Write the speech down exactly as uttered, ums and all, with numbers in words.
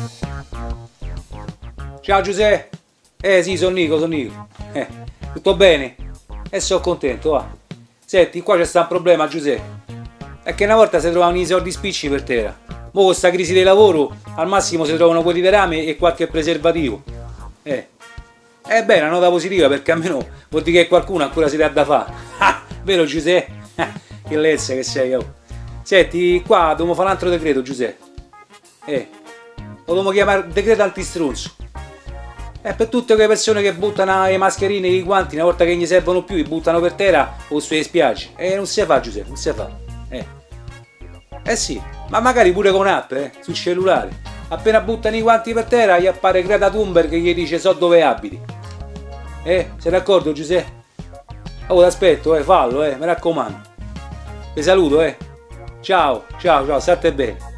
Ciao Giuseppe. Eh sì, sono Nico, sono Nico. Eh, tutto bene? E sono contento, va. Senti, qua c'è sta un problema, Giuseppe. È che una volta si trovavano i soldi spicci per terra. Mo' con sta crisi del lavoro, al massimo si trovano quelli di rame e qualche preservativo. Eh. Eh beh, una nota positiva, perché almeno vuol dire che qualcuno ancora si dà da fare. Ah, vero Giuseppe? Che lezza che sei, oh. Senti, qua dobbiamo fare un altro decreto, Giuseppe. Eh. Lo dobbiamo chiamare decreto antistrunzo. È per tutte quelle persone che buttano le mascherine e i guanti una volta che non gli servono più, li buttano per terra o sulle spiagge. E non si fa, Giuseppe, non si fa. Eh. Eh sì, ma magari pure con app, eh, sul cellulare. Appena buttano i guanti per terra gli appare Greta Thunberg che gli dice so dove abiti. Eh, sei d'accordo Giuseppe? Oh, t'aspetto, eh, fallo, eh, mi raccomando. Ti saluto, eh. Ciao, ciao, ciao, state bene.